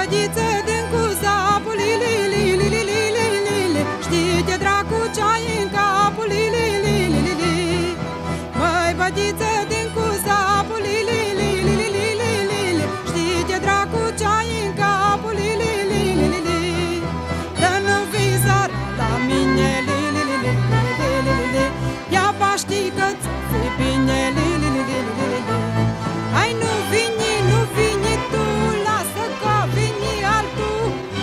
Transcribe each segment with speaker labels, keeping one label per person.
Speaker 1: bădiță din cuzapul, li, li, li, li, li, li, li, li, li. Știi-te dracu ce-ai în capul, li, li, li, li, li, li. Măi, bădiță din cuzapul, li, li, li, li, li, li, li, li, li. Știi-te dracu ce-ai în capul, li, li, li, li, li, li. Dă nu vizar la mine, li, li, li, li, li, li, li, li. Ia paști că-ți fi bine, li, li, li, li, li, li, li. Hai, nu vini, nu vini tu, lasă că vini altul.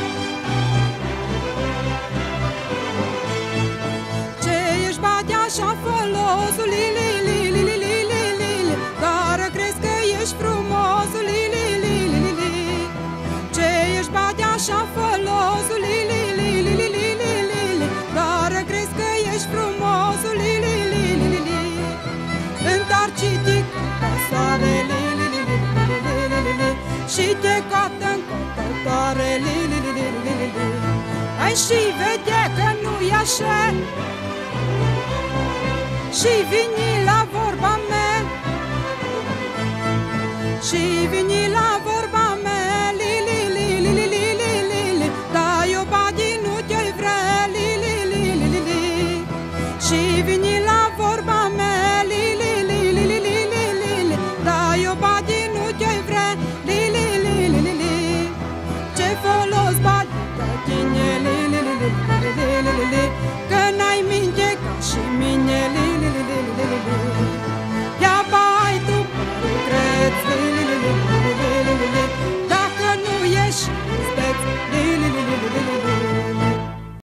Speaker 1: Ce ești bate așa folosul, li, li, li, li, li, li, li, li, li. Care crezi că ești frumosul, li, li, li, li, li, li. Ce ești bate așa folosul, li, li, li, li, li, li, li, li, li. Care crezi că ești frumosul, li, li, li, li, li, li. Întorci-te ca soare, li, li, li, li, li, li, li, li, li. Și te coată în cotătoare, li, li, li, li, li, li, li. Hai și vede că nu-i așa și vini la vorba mea, și vini la vorba mea, li, li, li, li, li, li, li, li, li. Da, eu badi nu te-i vrea, li, li, li, li, li, li. Și vini la vorba mea, li, li, li, li, li, li, li, li. Da, eu badi